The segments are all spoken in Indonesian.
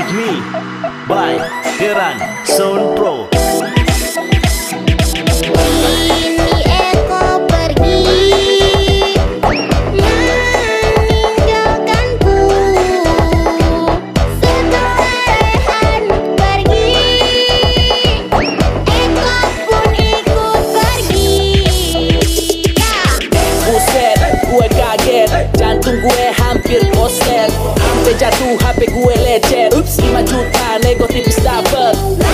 Me by Heran Sound Pro. Ini Eko pergi meninggalkanku, setelah Rehan pergi, Eko pun ikut pergi. Buset, gue kaget, jantung gue hampir koset. Sampai jatuh HP gue lecet. Ups, 5 juta nego tipis dapet.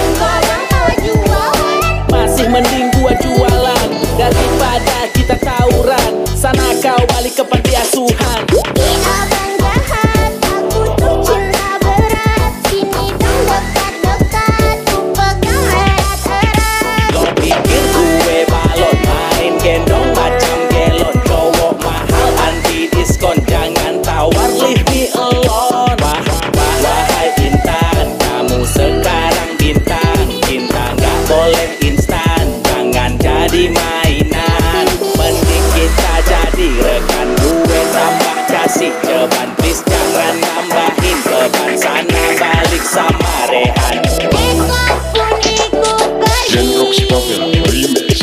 Masih mending gua jualan daripada kita tawuran. Sana kau balik ke panti asuhan. Abang jahat, aku tuh cinta berat. Sini dong dekat-dekat, ku pegang erat-erat. Lo pikir gue balon, main gendong macam gelon. Cowok mahal anti diskon, jangan tawar, leave me alone. Wahai Intan, kamu sekarang bintang. Cinta gak boleh instan, jangan jadi mainan. Mending kita jadi rekan, gue tambah kasih ceban. Please jangan nambahin beban, sana balik sama Rehan. Eko pun ikut pergi. Genrox Pavel Remix.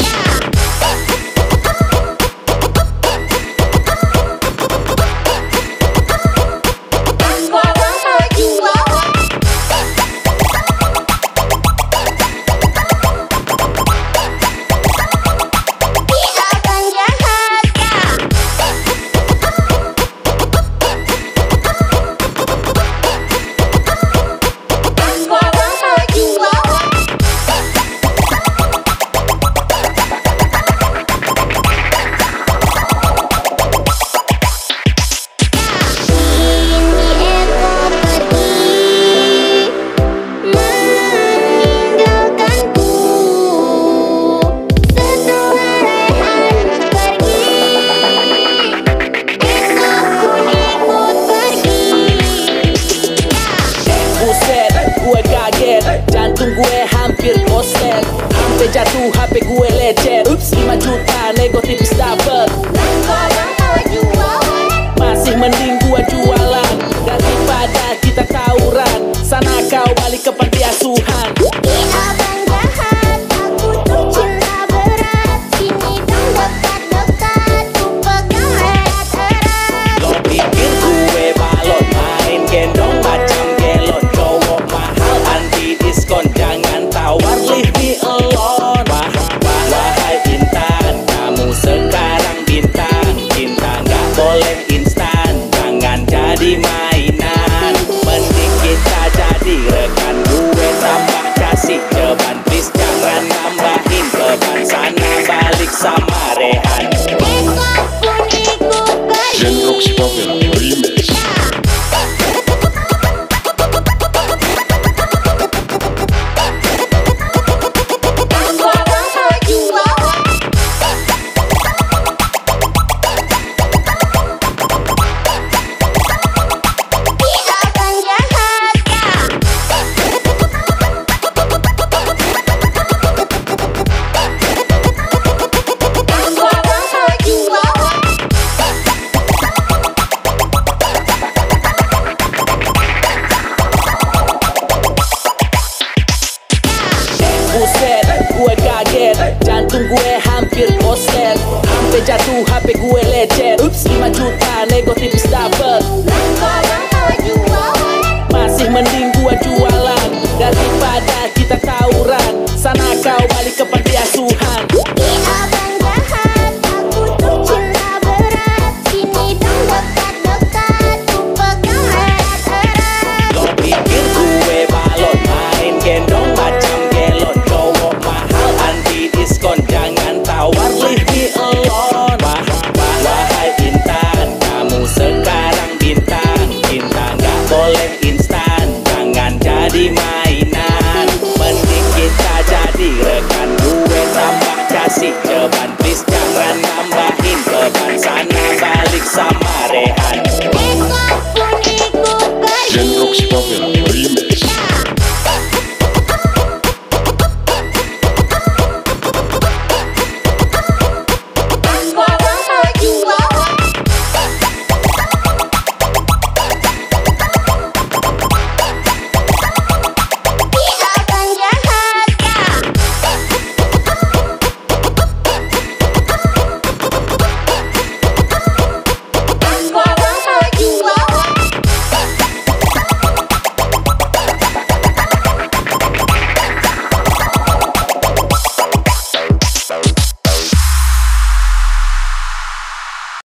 Jantung gue hampir koset. Sampai jatuh HP gue lecet. Ups, 5 juta nego tipis dapet. Masih mending gua jualan daripada kita tawuran. Sana kau balik ke panti asuhan. Abang jahat, aku tuh cinta berat. Sini dong dekat-dekat, ku pegang erat-erat. Lo pikir gue balon, main gendong macam gelon. Cowok mahal anti diskon, jangan tawar, leave me alone. Wahai Intan, kamu sekarang bintang. Cinta gak boleh instan, jangan jadi mainan. Mending kita jadi rekan, gue tambah kasih ceban. Please jangan nambahin beban, sana balik sama Rehan. Eko pun ikut pergi. Genrox Pavel Remix. Abang jahat, Buset, gue kaget, jantung gue hampir koset. Sampai jatuh HP gue lecet. Ups, 5 juta nego tipis dapet.